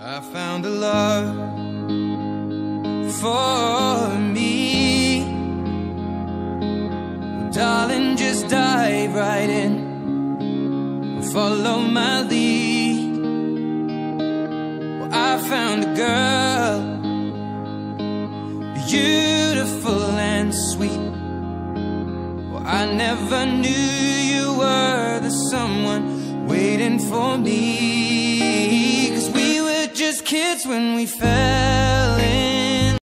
I found a love for me. Well, darling, just dive right in, follow my lead. Well, I found a girl, beautiful and sweet. Well, I never knew you were the someone waiting for me. 'Cause we were just kids when we fell